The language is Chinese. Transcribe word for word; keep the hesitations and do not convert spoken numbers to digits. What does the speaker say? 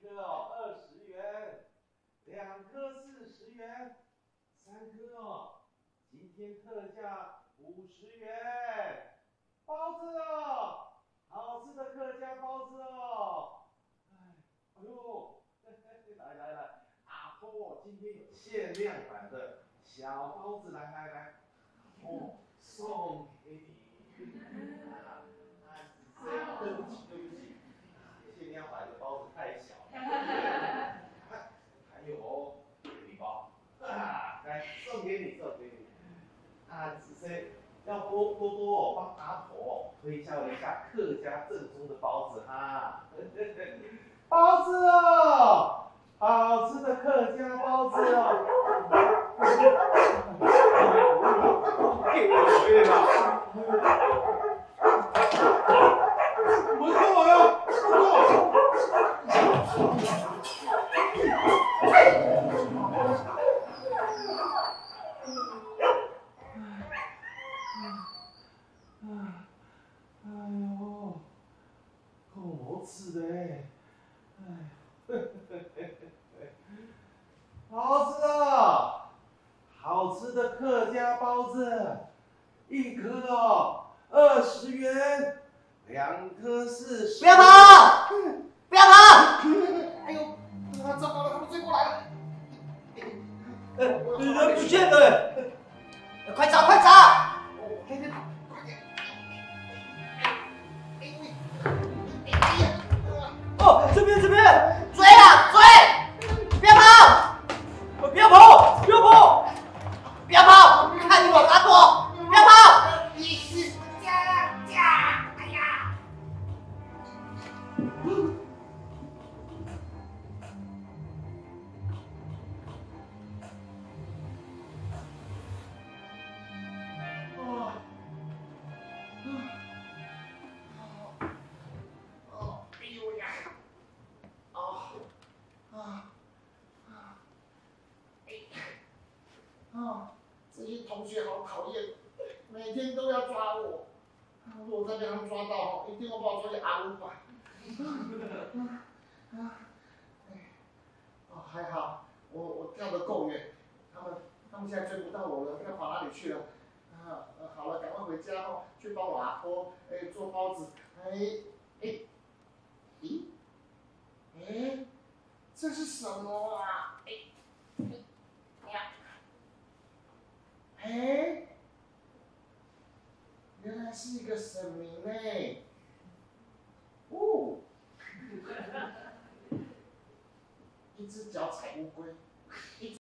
颗哦二十元，两颗四十元，三颗哦，今天特价五十元，包子哦，好吃的客家包子哦，哎，哎呦，来来来，阿婆今天有限量版的小包子，来来来，哦，送给你。啊，对不起对不起，限量版的包子太小了。还有哦，礼包，啊，来送给你送给你。啊，子生要多多多哦，帮阿婆推销一下客家正宗的包子哈。包子哦，好吃的客家包子哦。给我回来吧。不错哟，不错。哎呦，够好吃的哎，哎，好吃的，好吃的客家包子，一颗哦二十元，两颗四十。 不要跑！不要跑！哎呦，啊，糟糕了，他们追过来了！ 呃，人不见了， 快找，快找！快点，快点！ 哦，这边这边， 追啊追！不要跑！ 不要跑，不要跑， 不要跑！看你往哪躲！不要跑！加加！哎呀！哦，哦，哎呦呀！啊啊啊！哎，啊，这些同学好讨厌，每天都要抓我。如果再被他们抓到，一定会把我抓去阿鲁巴。哦，还好，我我跳得够远，他们他们现在追不到我了，要跑哪里去了？啊，呃，好了，赶快回家哦，去帮我阿婆哎做包子。哎哎，咦，哎，这是什么啊？哎哎呀，哎，原来是一个神明哎。哦，一只脚踩乌龟。